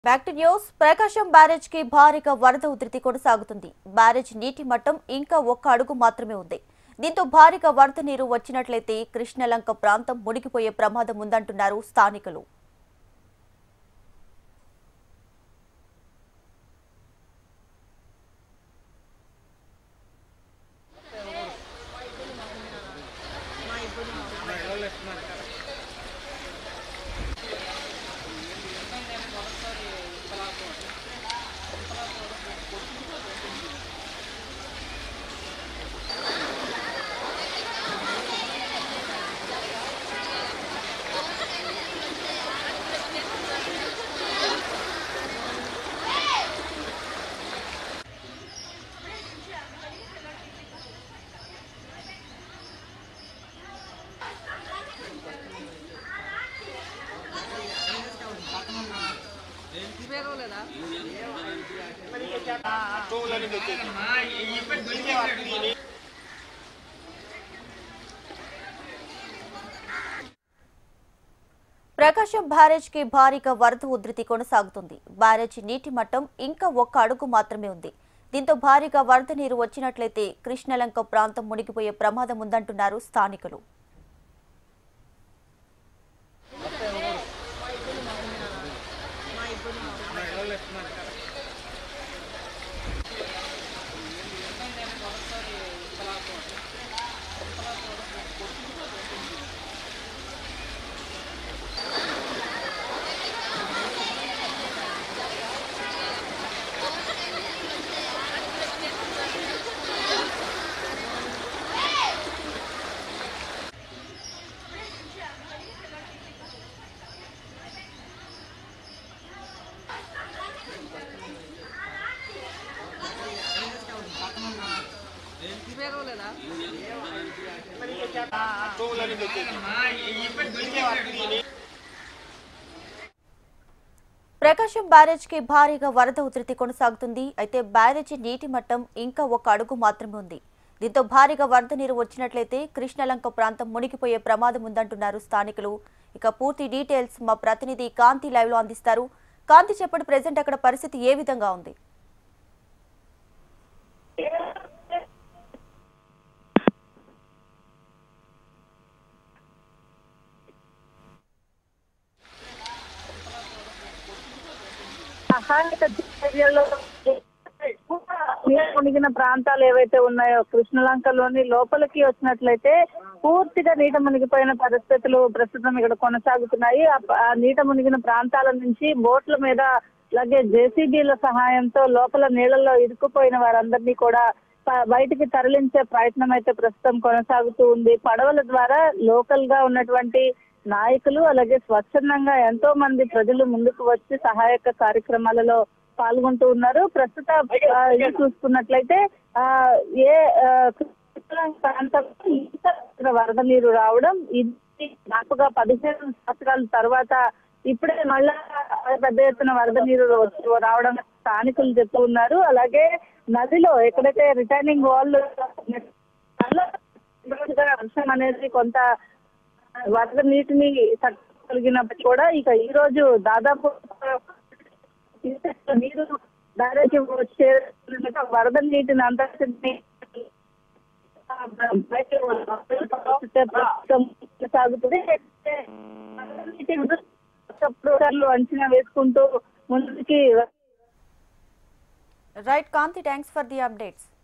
Back to news. Prakasam barrage కి భారీగా వరద ఉధృతి కొనసాగుతుంది. బ్యారేజ్ నీటి మట్టం ఇంకా 1 అడుగు మాత్రమే ఉంది. దీంతో భారీగా వరద నీరు వచ్చినట్లయితే కృష్ణలంక ప్రాంతం మునిగిపోయే ప్రమాదం ఉందంటున్నారు స్థానికులు. ప్రకాశం బ్యారేజ్ కి భారీగా వరద ఉధృతి కొనసాగుతుంది. బ్యారేజ్ నీటి మట్టం ఇంకా 1 అడుగు మాత్రమే ఉంది. దీంతో భారీగా వరద నీరు వచ్చినట్లయితే కృష్ణలంక ప్రాంతం మునిగిపోయే ప్రమాదం ఉందంటున్నారు స్థానికులు. ప్రకాశం బ్యారేజ్ కి భారీగా వరద ఉధృతి కొనసాగుతుంది. అయితే బ్యారేజీ నీటి మట్టం ఇంకా 1 అడుగు మాత్రమే ఉంది. దీంతో భారీగా వరద నీరు వచ్చినట్లయితే కృష్ణలంక ప్రాంతం మునిగిపోయే ప్రమాదం ఉందంటున్నారు స్థానికులు. ఇక పూర్తి డీటెయిల్స్ మా ప్రతినిధి కాంతి లైవ్ లో అందిస్తారు. కాంతి, చెప్పండి, ప్రెసెంట్ అక్కడ పరిస్థితి ఏ విధంగా ఉంది? సహాయక చర్యల్లో మునిగిన ప్రాంతాలు ఏవైతే ఉన్నాయో కృష్ణలంకలోని లోపలికి వచ్చినట్లయితే పూర్తిగా నీట మునిగిపోయిన పరిస్థితులు ప్రస్తుతం ఇక్కడ కొనసాగుతున్నాయి. ఆ నీట మునిగిన ప్రాంతాల నుంచి బోట్ల మీద అలాగే జేసీబీల సహాయంతో లోపల నీళ్లలో ఇరుక్కుపోయిన వారందరినీ కూడా బయటికి తరలించే ప్రయత్నం అయితే ప్రస్తుతం కొనసాగుతూ ఉంది. పడవల ద్వారా లోకల్ గా ఉన్నటువంటి నాయకులు అలాగే స్వచ్ఛందంగా ఎంతో మంది ప్రజలు ముందుకు వచ్చి సహాయక కార్యక్రమాలలో పాల్గొంటూ ఉన్నారు. ప్రస్తుతం ఇది చూసుకున్నట్లయితే ప్రాంతంలో వరద నీరు రావడం ఇది దాదాపుగా 15 సంవత్సరాల తర్వాత ఇప్పుడే మళ్ళా పెద్ద ఎత్తున వరద నీరు రావడం స్థానికులు చెప్తూ ఉన్నారు. అలాగే నదిలో ఎక్కడైతే రిటైనింగ్ వాల్ వర్షం అనేది కొంత వరద నీటిని తట్టుకోగలిగినప్పుడు కూడా ఇక ఈ రోజు దాదాపు నీరు బ్యారేజ్ వచ్చే వరద నీటిని అంతటిని సాగుతుంది. అంచనా వేసుకుంటూ ముందుకి right Kanti, thanks for the updates.